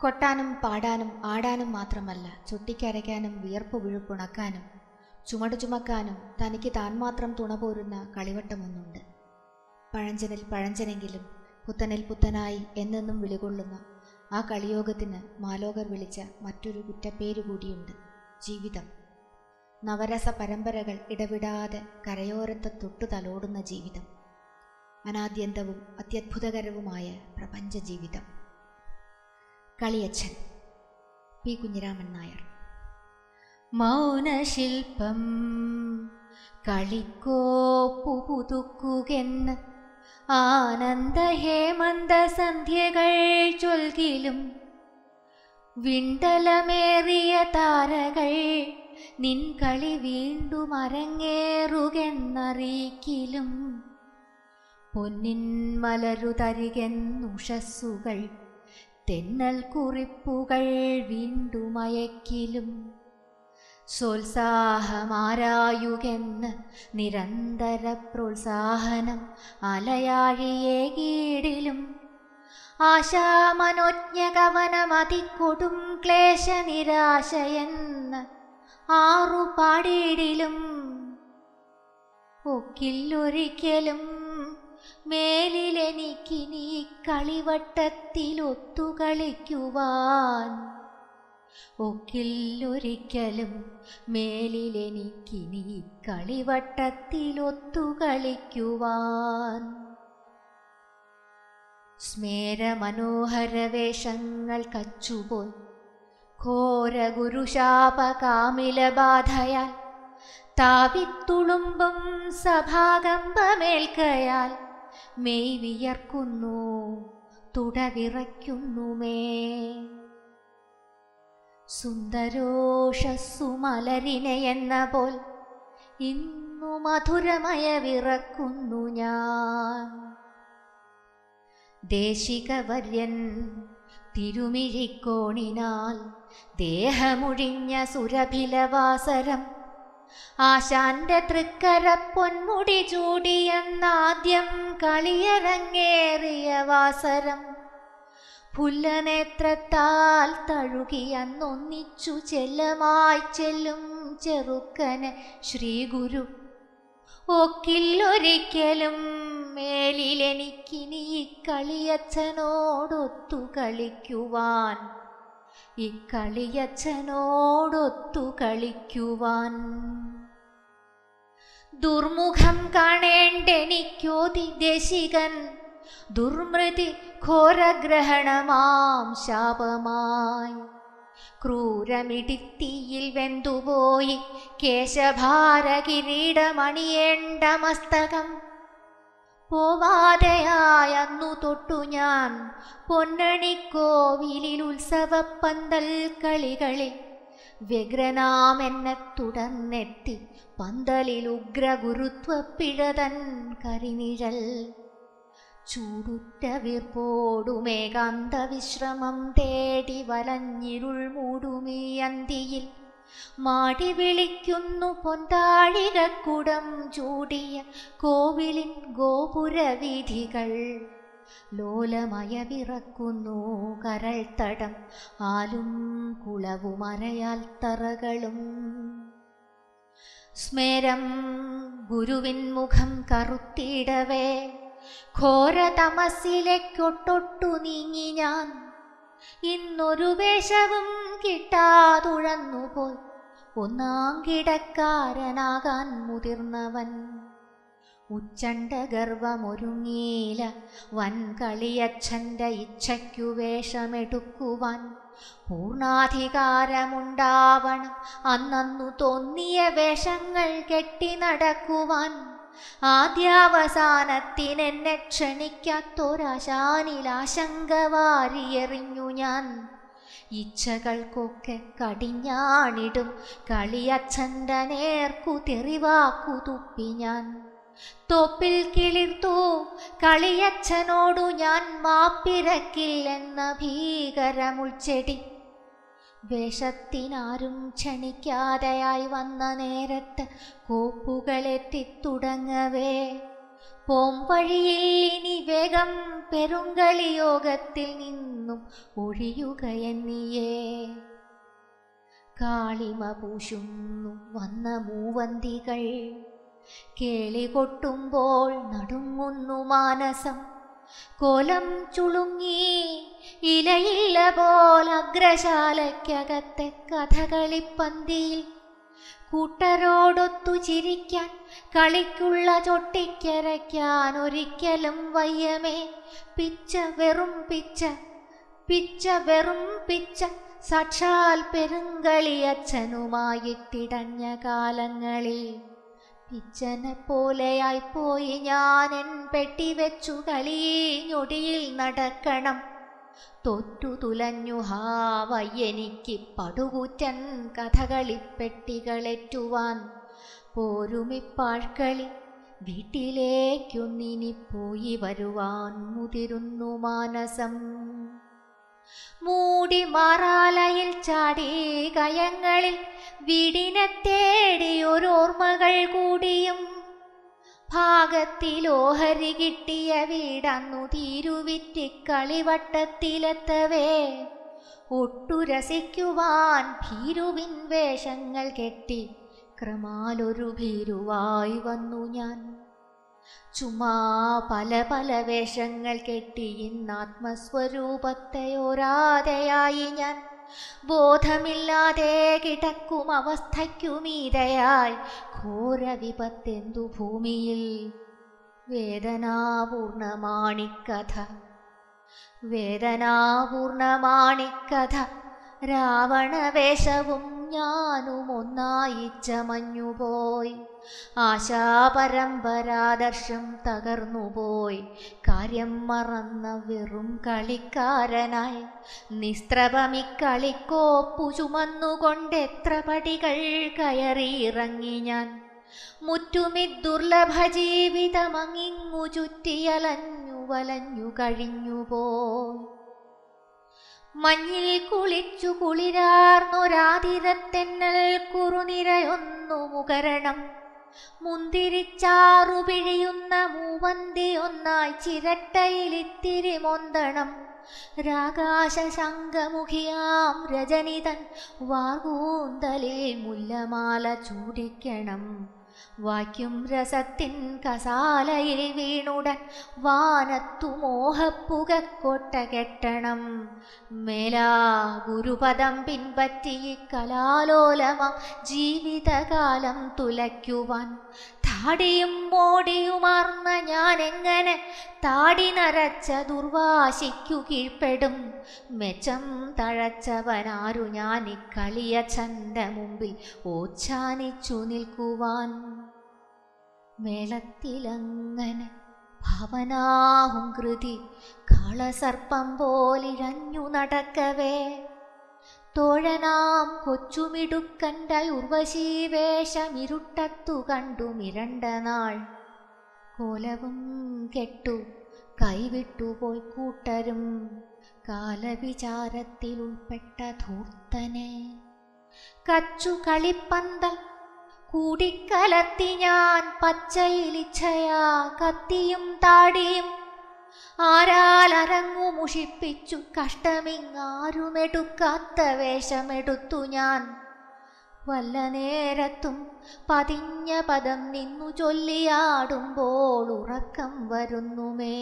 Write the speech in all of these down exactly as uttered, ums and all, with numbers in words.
കൊട്ടാനും പാടാനും ആടാനും മാത്രമല്ല, ചുട്ടിക്കരയ്ക്കാനും വിയർപ്പ് വിഴുപ്പുണക്കാനും ചുമട് ചുമക്കാനും തനിക്ക് താൻ മാത്രം തുണ പോരുന്ന കളിവട്ടമൊന്നുണ്ട്. പഴഞ്ചനിൽ പഴഞ്ചനെങ്കിലും പുത്തനിൽ പുത്തനായി എന്നെന്നും വിളികൊള്ളുന്ന ആ കളിയോഗത്തിന് മാലോകർ വിളിച്ച മറ്റൊരു കുറ്റപ്പേരു കൂടിയുണ്ട്: ജീവിതം. നവരസ പരമ്പരകൾ ഇടവിടാതെ കരയോരത്ത് തൊട്ടു തലോടുന്ന ജീവിതം. അനാദ്യന്തവും അത്യത്ഭുതകരവുമായ പ്രപഞ്ച ജീവിതം. കളിയച്ഛൻ പി കുഞ്ഞിരാമൻ നായർ. മൗനശില്പം കളിക്കോപ്പു പുതുക്കുകെന്ന് ആനന്ദ ഹേമന്ത സന്ധ്യകൾ ചൊൽകിലും വിണ്ടലമേറിയ താരകൾ നിൻ കളി വീണ്ടും അരങ്ങേറുകെന്നറിയിക്കിലും പൊന്നിൻ മലരുതരികെന്നുഷസ്സുകൾ തെന്നൽ കുറിപ്പുകൾ വീണ്ടുമയക്കിലും സോത്സാഹമാരായുകെന്ന് നിരന്തര പ്രോത്സാഹനം അലയാഴിയേകീടിലും ആശാമനോജ്ഞകവനമതിക്കൊടും ക്ലേശ നിരാശയെന്ന് ആറു പാടിയിടിലും ഒക്കില്ലൊരിക്കലും മേലിലെനിക്കിനി കളിവട്ടത്തിലൊത്തുകളിക്കുവാൻ ഒക്കില്ലൊരിക്കലും മേലിലെനിക്കിനി കളിവട്ടത്തിലൊത്തുകളിക്കുവാൻ. സ്മേരമനോഹരവേഷങ്ങൾ കച്ചുപോൽ ഘോര ഗുരുശാപ കാമിലബാധയാൽ താവിത്തുളുമ്പും സഭാകമ്പമേൽക്കയാൽ മെയ് വിയർക്കുന്നു തുടവിറയ്ക്കുന്നുമേ. സുന്ദരോഷസ്സുമലരിനെ എന്ന പോൽ ഇന്നു മധുരമയ വിറക്കുന്നു ഞാൻ. ദേശികവര്യൻ തിരുമിഴിക്കോണിനാൽ ദേഹമുഴിഞ്ഞ സുരഭിലവാസരം ആശാന്റെ തൃക്കര പൊന്മുടി ചൂടിയെന്നാദ്യം കളിയരങ്ങേറിയ വാസരം പുല്ലനേത്രത്താൽ തഴുകിയന്നൊന്നിച്ചു ചെല്ലമായി ചെല്ലും ചെറുക്കന് ശ്രീഗുരു. ഒക്കില്ലൊരിക്കലും മേലിലെനിക്കിനി ഇക്കളിയച്ഛനോടൊത്തു കളിക്കുവാൻ ഇക്കളിയച്ഛനോടൊത്തു കളിക്കുവാൻ. ദുർമുഖം കാണേണ്ടെനിക്കോതി ദേശികൻ ദുർമൃതി ഘോരഗ്രഹണമാം ശാപമായി ക്രൂരമിടിത്തിയിൽ വെന്തുപോയി കേശഭാര കിരീടമണിയേണ്ട മസ്തകം പോവാതെയായന്നു തൊട്ടു ഞാൻ പൊന്നണിക്കോവിലിൽ ഉത്സവപ്പന്തൽ കളികളിൽ വ്യഗ്രനാമെന്നെ തുടർന്നെത്തി പന്തലിൽ ഉഗ്രഗുരുത്വപ്പിഴതൻ കരിനിഴൽ ചൂടുറ്റ വീർപ്പോടുമേകാന്ത വിശ്രമം തേടി വലഞ്ഞിരുൾ മൂടുമീ അന്തിയിൽ മാടി വിളിക്കുന്നു പൊന്താഴികക്കുടം ചൂടിയ കോവിലിൻ ഗോപുരവീഥികൾ. ലോലമയ വിറക്കുന്നു കരൾത്തടം ആലും കുളവുമരയാൽ തറകളും. സ്മേരം ഗുരുവിൻ മുഖം കറുത്തിടവേ ഘോരതമസിലേക്കൊട്ടൊട്ടു നീങ്ങി ഞാൻ. ഇന്നൊരു വേഷവും കിട്ടാതുഴന്നുപോൽ ഒന്നാം കിടക്കാരനാകാൻ മുതിർന്നവൻ. ഉച്ചണ്ട ഗർവമൊരുങ്ങീല വൻകളിയച്ഛൻ്റെ ഇച്ഛയ്ക്കു വേഷമെടുക്കുവാൻ. പൂർണാധികാരമുണ്ടാവണം അന്നു തോന്നിയ വേഷങ്ങൾ കെട്ടി നടക്കുവാൻ. ആദ്യാവസാനത്തിനെന്നെ ക്ഷണിക്കാത്തൊരാശാനിലാശങ്ക വാരിയെറിഞ്ഞു ഞാൻ. ഇച്ഛകൾക്കൊക്കെ കടിഞ്ഞാണിടും കളിയച്ഛൻ്റെ നേർക്കു തെറിവാക്കു തുപ്പി ഞാൻ. തോപ്പിൽ കിളിർത്തു കളിയച്ഛനോടു ഞാൻ മാപ്പിരക്കില്ലെന്ന ഭീകരമുൾച്ചെടി. വേഷത്തിനാരും ക്ഷണിക്കാതെയായി വന്ന നേരത്ത് കോപ്പുകളെത്തിത്തുടങ്ങവേ പോം വഴിയിൽ ഇനി വേഗ വേഗം പെരുങ്കളിയോഗത്തിൽ നിന്നും ഒഴിയുകയെന്നിയേ. കാളിമ പൂശുന്നു വന്ന മൂവന്തികൾ, കേളി കൊട്ടുമ്പോൾ നടുങ്ങുന്നു മാനസം. കോലം ചുളുങ്ങി ഇലയില്ല പോൽ അഗ്രശാലയ്ക്കകത്തെ കഥകളിപ്പന്തിയിൽ കൂട്ടരോടൊത്തു ചിരിക്കാൻ കളിക്കുള്ള ചൊട്ടിക്കരയ്ക്കാൻ ഒരിക്കലും വയ്യമേ. പിച്ച വെറും പിച്ച, പിച്ച വെറും പിച്ച, സാക്ഷാൽ പെരുങ്കളിയച്ഛനുമായിട്ടിടഞ്ഞ കാലങ്ങളിൽ പിച്ചനെ പോലെയായിപ്പോയി ഞാൻ. എൻ പെട്ടി വെച്ചു കളിഞ്ഞൊടിയിൽ നടക്കണം. തൊറ്റു തുലഞ്ഞു ഹാവയ്യെനിക്ക് പടുകൂറ്റൻ കഥകളിപ്പെട്ടികളേറ്റുവാൻ. പോരുമിപ്പാഴ്ക്കളി വീട്ടിലേക്കൊന്നിനി പോയി വരുവാൻ മുതിരുന്നു മാനസം. മൂടി മാറാലയിൽ ചാടി കയങ്ങളിൽ വീടിനെ തേടി ഓരോർമ്മകൾ കൂടിയും. ഭാഗത്തിലോഹരി കിട്ടിയ വീടന്നു തീരുവിറ്റി കളിവട്ടത്തിലെത്തവേ. ഒട്ടു രസിക്കുവാൻ ഭീരുവിൻ വേഷങ്ങൾ കെട്ടി ക്രമാലൊരു ഭീരുവായി വന്നു ഞാൻ. ചുമ്മാ പല പല വേഷങ്ങൾ കെട്ടി ഇന്നാത്മസ്വരൂപത്തെ ഒരാതെയായി ഞാൻ. ബോധമില്ലാതെ കിടക്കും അവസ്ഥയ്ക്കുമീതയായി ഘോര വിപത്തെന്തു ഭൂമിയിൽ. വേദനാപൂർണമാണിക്കഥ, വേദനാപൂർണമാണിക്കഥ. രാവണവേഷവും ഞാനും ഒന്നായി ചമഞ്ഞുപോയി. ആശാപരമ്പരാദർശം തകർന്നുപോയി. കാര്യം മറന്ന വെറും കളിക്കാരനായി നിസ്ത്രപമിക്കളിക്കോപ്പു ചുമന്നുകൊണ്ടെത്ര പടികൾ കയറിയിറങ്ങി ഞാൻ. മുറ്റുമി ദുർലഭ ജീവിതമങ്ങിങ്ങു ചുറ്റിയലഞ്ഞു വലഞ്ഞു കഴിഞ്ഞുപോയി. മഞ്ഞിൽ കുളിച്ചു കുളിരാർന്നൊരാതിരത്തെന്നൽ കുറുനിരയൊന്നു മുകരണം. മുന്തിരിച്ചാറു പിഴിയുന്ന മൂവന്തി ഒന്നായി ചിരട്ടയിലിത്തിരി മൊന്തണം. രാകാശ ശംഖമുഖിയാം രജനിതൻ വാർകൂന്തലിൽ മുല്ലമാല ചൂടിക്കണം. വാക്യും രസത്തിൻ കസാലയിൽ വീണുടൻ വാനത്തു മോഹപ്പുകക്കൊട്ട കെട്ടണം. മേലാ ഗുരുപദം പിൻപറ്റി കലാലോലമാം ജീവിതകാലം തുലയ്ക്കുവാൻ. താടിയും മോടിയുമാർന്ന ഞാൻ എങ്ങനെ താടി നരച്ച ദുർവാശിക്കു കീഴ്പ്പെടും. മെച്ചം തഴച്ചവനാരു ഞാൻ ഇക്കളിയച്ഛൻ്റെ മുമ്പിൽ ഓച്ഛാനിച്ചു നിൽക്കുവാൻ. മേളത്തിലങ്ങനെ ഭാവനാഹും കൃതി കാളസർപ്പം പോലിഴഞ്ഞു നടക്കവേ. തോഴനാം കൊച്ചുമിടുക്കൻ്റെ ഉർവശീവേഷമിരുട്ടത്തു കണ്ടു മിരണ്ട നാൾ. കോലവും കെട്ടു കൈവിട്ടുപോയി കൂട്ടരും കാലവിചാരത്തിൽ ഉൾപ്പെട്ട ധൂർത്തനെ. കച്ചു കളിപ്പന്തൽ കൂടിക്കലർത്തി ഞാൻ പച്ചയിലിച്ഛയാ കത്തിയും താടിയും. ആരാലരങ്ങു മുഷിപ്പിച്ചു കഷ്ടമിങ്ങാരുമെടുക്കാത്ത വേഷമെടുത്തു ഞാൻ. വല്ല നേരത്തും പതിഞ്ഞ പദം നിന്നു ചൊല്ലിയാടുമ്പോൾ ഉറക്കം വരുന്നുമേ.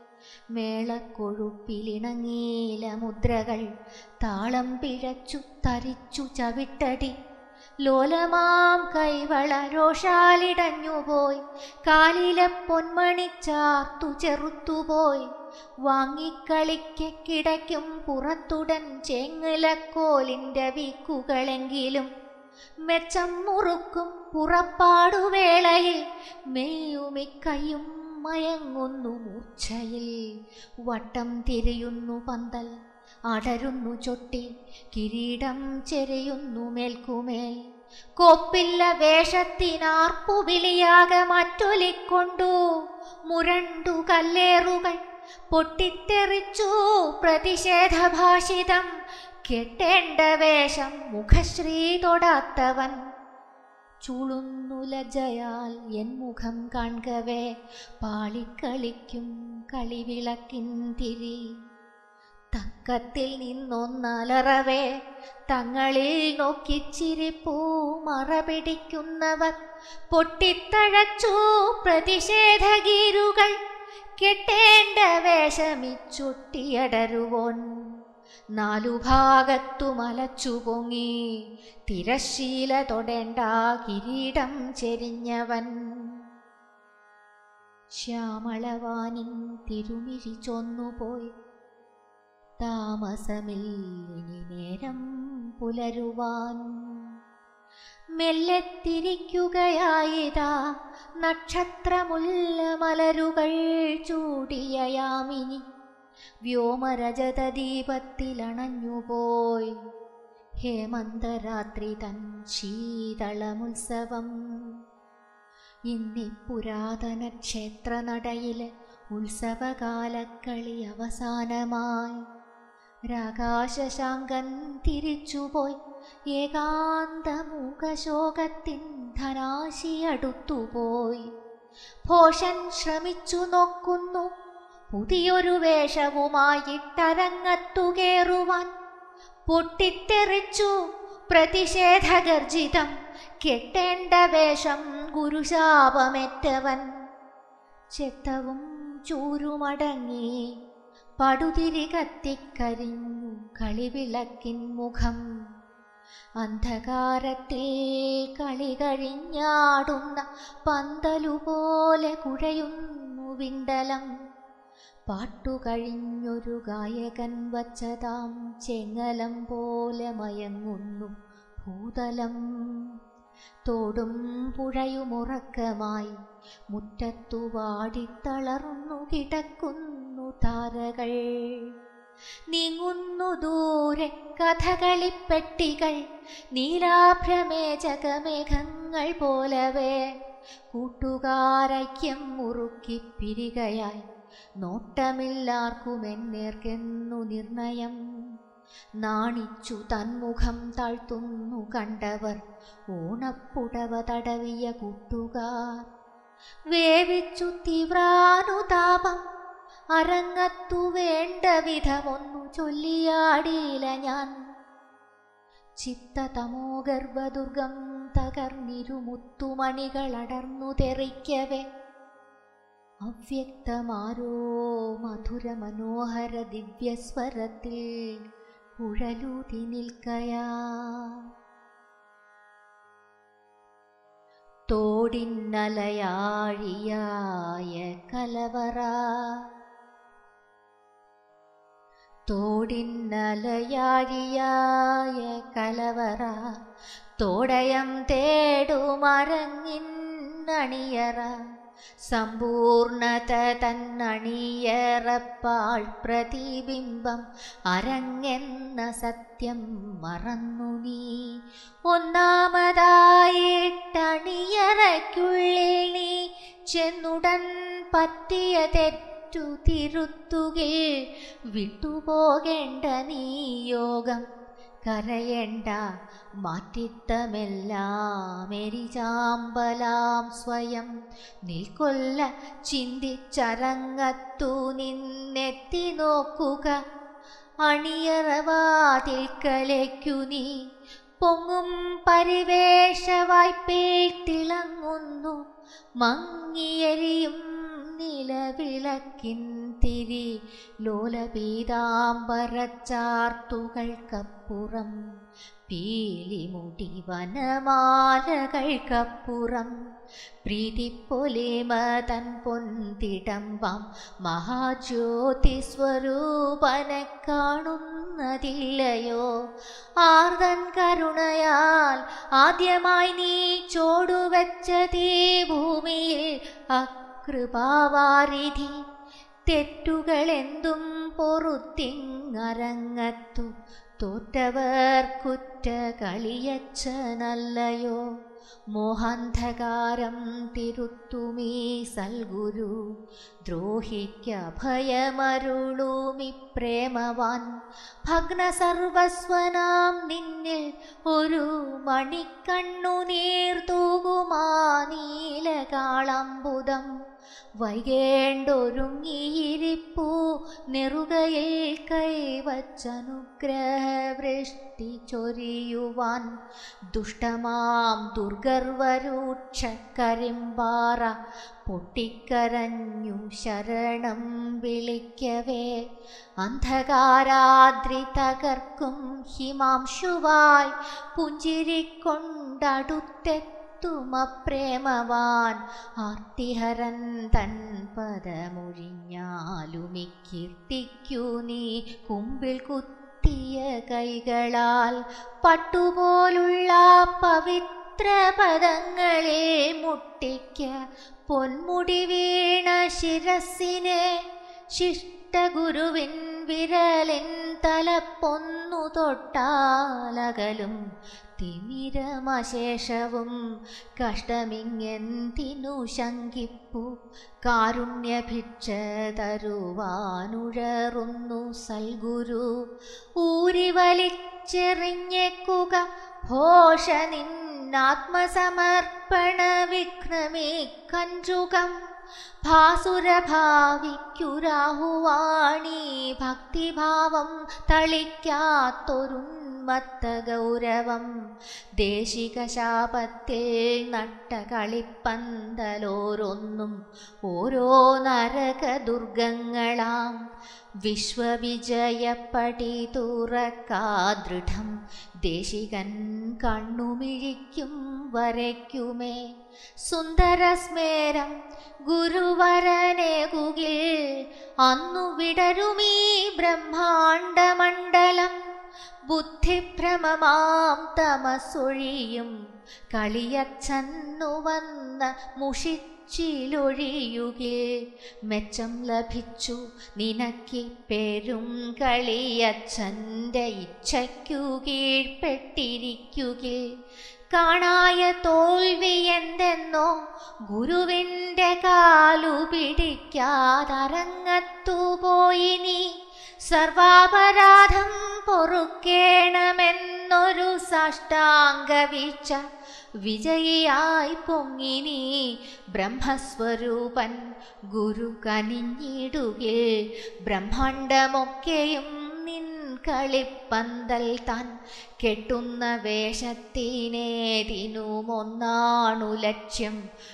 മേളക്കൊഴുപ്പിലിണങ്ങീല മുദ്രകൾ താളം പിഴച്ചു തരിച്ചു ചവിട്ടടി. ലോലമാം കൈവള രോഷാലിടഞ്ഞുപോയി. കാലിലെ പൊന്മണിച്ചാർത്തു ചെറുത്തുപോയി. വാങ്ങിക്കളിക്ക് കിടയ്ക്കും പുറത്തുടൻ ചേങ്ങലക്കോലിൻ്റെ വീക്കുകളെങ്കിലും. മെച്ചം മുറുക്കും പുറപ്പാടുവേളയിൽ മെയ്യുമിക്കയും മയങ്ങുന്നു മൂർച്ഛയിൽ. വട്ടം തിരിയുന്നു പന്തൽ അടരുന്നു ചൊട്ടി. കിരീടം ചെരിയുന്നു മേൽക്കുമേൽ. കൊപ്പില്ല വേഷത്തിനാർപ്പു വിളിയാകെ മറ്റൊലിക്കൊണ്ടു മുരണ്ടു കല്ലേറുകൾ പൊട്ടിത്തെറിച്ചു പ്രതിഷേധഭാഷിതം. കെട്ടേണ്ട വേഷം മുഖശ്രീ തൊടാത്തവൻ. ചുളുന്നു ലജ്ജയാൽ എൻ മുഖം കാൺകവേ പാളിക്കളിക്കും കളിവിളക്കിൻ തിരി. തക്കത്തിൽ നിന്നൊന്നലറവേ തങ്ങളിൽ നോക്കിച്ചിരിപ്പൂ മറപിടിക്കുന്നവർ പൊട്ടിത്തഴച്ചു പ്രതിഷേധഗീരുകൾ. കെട്ടേണ്ട വേഷമിച്ചൊട്ടിയടരുവോൻ നാലു ഭാഗത്തു മലച്ചു പൊങ്ങി തിരശീല തൊടേണ്ട കിരീടം ചെരിഞ്ഞവൻ. ശ്യാമളവാനിൻ തിരുമിഴി ചൊന്നുപോയി താമസമില്ലിനി നേരം പുലരുവാൻ. മെല്ലെത്തിരിക്കുകയായിതാ നക്ഷത്രമുല്ല മലരുകൾ ചൂടിയ യാമിനി. വ്യോമരജതദീപത്തിലണഞ്ഞുപോയി ഹേമന്തരാത്രി തൻ ശീതളമുത്സവം. ഇന്നി പുരാതന ക്ഷേത്രനടയിലെ ഉത്സവകാലക്കളി അവസാനമായി. രാകാശശാങ്കൻ തിരിച്ചുപോയി ഏകാന്തമൂകശോകത്തിൻ ധനാശിയടുത്തുപോയി. ഭോഷൻ ശ്രമിച്ചു നോക്കുന്നു പുതിയൊരു വേഷവുമായിട്ടരങ്ങത്തു കേറുവാൻ. പൊട്ടിത്തെറിച്ചു പ്രതിഷേധഗർജിതം കെട്ടേണ്ട വേഷം ഗുരുശാപമേറ്റവൻ. ചെത്തവും ചൂരുമടങ്ങി പടുതിരി കത്തിക്കരിഞ്ഞു കളിവിളക്കിൻ മുഖം. അന്ധകാരത്തിൽ കളി കഴിഞ്ഞാടുന്ന പന്തലുപോലെ കുഴയുന്നു വിണ്ടലം. പാട്ടുകഴിഞ്ഞൊരു ഗായകൻ വച്ചതാം ചെങ്ങലം പോലെ മയങ്ങുന്നു ഭൂതലം. തോടും പുഴയുമുറക്കമായി മുറ്റത്തു വാടിത്തളർന്നു കിടക്കുന്നു താരകൾ. നീങ്ങുന്നു ദൂരെ കഥകളിപ്പെട്ടികൾ നീലാഭ്രമേചകമേഘങ്ങൾ പോലവേ. കൂട്ടുകാരൈക്യം മുറുക്കി പിരികയായി നോട്ടമില്ലാർക്കുമെന്നേർക്കെന്നു നിർണയം. നാണിച്ചു തന്മുഖം താഴ്ത്തുന്നു കണ്ടവർ ഓണപ്പുടവ തടവിയ കൂട്ടുകാർ. വേവിച്ചു തീവ്രാനുതാപം അരങ്ങത്തു വേണ്ട വിധമൊന്നു ചൊല്ലിയാടിയില്ല ഞാൻ. ചിത്തതമോഗർഭദുർഗം തകർന്നിരുമുത്തുമണികളടർന്നു തെറിക്കവേ അവ്യക്തമാരോ മധുര മനോഹര ദിവ്യസ്വരത്തിൽ കുഴലൂതി നിൽക്കയാ. തോടിന്നലയാഴിയായ കലവറ തോടിന്നലയാഴിയായ കലവറ തോടയം തേടുമരങ്ങിന്നണിയറ. സമ്പൂർണത തന്നണിയറപ്പാൾ പ്രതിബിംബം അരങ്ങെന്ന സത്യം മറന്നു നീ. ഒന്നാമതായിട്ടണിയറയ്ക്കുള്ളിൽ നീ ചെന്നുടൻ പറ്റിയ തെറ്റു തിരുത്തുകിൽ വിട്ടുപോകേണ്ട നീ യോഗം. കരയേണ്ട മാറ്റിത്തമെല്ലാം എരിചാമ്പലാം സ്വയം നിൽക്കൊല്ല ചിന്തിച്ചരങ്ങത്തു നിന്നെത്തി നോക്കുക. അണിയറവാതിൽക്കലേക്കു നീ പൊങ്ങും പരിവേഷവായ്പയിൽ തിളങ്ങുന്നു മങ്ങിയെരിയും നിലവിളക്കിൻ തിരി. ലോലപീതാംബരച്ചാർത്തുകൾക്കപ്പുറം പീലിമുടി വനമാലകൾക്കപ്പുറം പ്രീതിപ്പൊലിമ തൻ പൊന്തിടമ്പാം മഹാജ്യോതിസ്വരൂപനെ കാണുന്നതില്ലയോ. ആർദ്രൻ കരുണയാൽ ആദ്യമായി നീ ചോടുവെച്ചതീ ഭൂമിയിൽ അകൃപാവാരിധി. തെറ്റുകളെന്തും പൊറുത്തിങ്ങരങ്ങത്തു തോറ്റവർ കുറ്റ കളിയച്ചനല്ലയോ. മോഹാന്ധകാരം തിരുത്തുമീ സൽഗുരു. ദ്രോഹിക്കഭയമരുളൂമി പ്രേമവാൻ. ഭഗ്നസർവസ്വനാം നിന്നിൽ ഒരു മണിക്കണ്ണുനീർ തൂകുമാ നീലകാളമ്പുതം. വൈകേണ്ടൊരുങ്ങിയിരിപ്പൂ നെറുകയിൽ കൈവച്ചനുഗ്രഹവൃഷ്ടി ചൊരിയുവാൻ. ദുഷ്ടമാം ദുർഗർവരൂക്ഷ കരിമ്പാറ പൊട്ടിക്കരഞ്ഞു ശരണം വിളിക്കവേ. അന്ധകാരാദ്രി തകർക്കും ഹിമാംശുവായി പുഞ്ചിരിക്കൊണ്ടടുത്തെത്തി തുമപ്രേമവാൻ. ആർത്തിഹരൻ തൻ പദമൊഴിഞ്ഞാലുമി കീർത്തിക്കൂ നീ കുമ്പിൾ കുത്തിയ കൈകളാൽ. പട്ടുപോലുള്ള പവിത്ര പദങ്ങളെ മുട്ടിക്ക പൊന്മുടി വീണ ശിരസിനെ. ശിഷ്ടഗുരുവിൻ വിരലിൻ തലപ്പൊന്നു തൊട്ടാലകലും തിമിരമശേഷവും. കഷ്ടമിങ്ങെന്തിനു ശങ്കിപ്പു കാരുണ്യഭിക്ഷ തരുവാനുഴറുന്നു സൽഗുരു. ഊരി വലിച്ചെറിഞ്ഞേക്കുക ഭോഷ നിന്നാത്മസമർപ്പണ വിഘ്നമേ കഞ്ചുകം. ഭാസുരഭാവിക്കുരാഹുവാണീ ഭക്തിഭാവം തളിക്കാത്തൊരുന്മത്ത ഗൗരവം. ദേശിക ശാപത്തിൽ നട്ട കളിപ്പന്തലോരൊന്നും ഓരോ നരക ദുർഗങ്ങളാം. വിശ്വവിജയപ്പടി തുറക്കാദൃഢം ദേശികൻ കണ്ണുമിഴിക്കും വരയ്ക്കുമേ. സുന്ദരസ്മേരം ഗുരുവരനേകുകിൽ അന്നു വിടരുമീ ബ്രഹ്മാണ്ഡമണ്ഡലം. ബുദ്ധിഭ്രമമാം തമസൊഴിയും കളിയച്ഛന്നു വന്ന മുഷിച്ചിലൊഴിയുകിൽ. മെച്ചം ലഭിച്ചു നിനക്കി പെരും കളിയച്ഛൻ്റെ ഇച്ഛയ്ക്കു കീഴ്പ്പെട്ടിരിക്കുകിൽ. കാണായ തോൽവി എന്തെന്നോ ഗുരുവിൻ്റെ കാലു പിടിക്കാതരങ്ങത്തുപോയി നീ. സർവാപരാധം പൊറുക്കേണമെന്നൊരു സാഷ്ടാംഗ വീഴ്ച വിജയിയായി പൊങ്ങി നീ. ബ്രഹ്മസ്വരൂപൻ ഗുരു കനിഞ്ഞിടുകിൽ ബ്രഹ്മാണ്ടമൊക്കെയും നിൻ കളിപ്പന്തൽ താൻ. കെട്ടുന്ന വേഷത്തിനേതിനുമൊന്നാണു ലക്ഷ്യം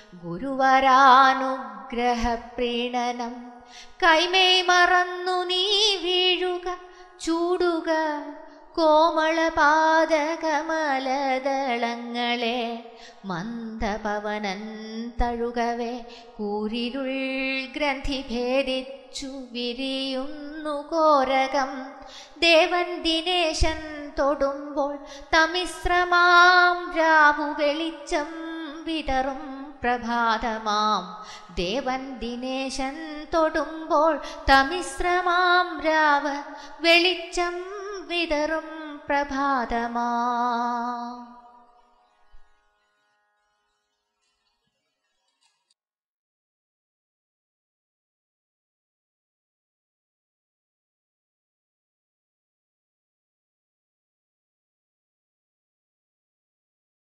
ഗുരുവരാനുഗ്രഹപ്രീണനം. കൈമേയ് മറന്നു നീ വീഴുക ചൂടുക കോമളപാദകമലദളങ്ങളെ. മന്ദപവനൻ തഴുകവേ കൂരിരുൾ ഗ്രന്ഥി ഭേദിച്ചു വിരിയുന്നു കോരകം. ദേവൻ ദിനേശൻ തൊടുമ്പോൾ തമിശ്രമാം രാവു വെളിച്ചം വിതറും പ്രഭാതമാം. ദേവൻ ദിനേശൻ തൊടുമ്പോൾ തമിശ്രമാം രാവ് വെളിച്ചം വിതറും പ്രഭാതമാം.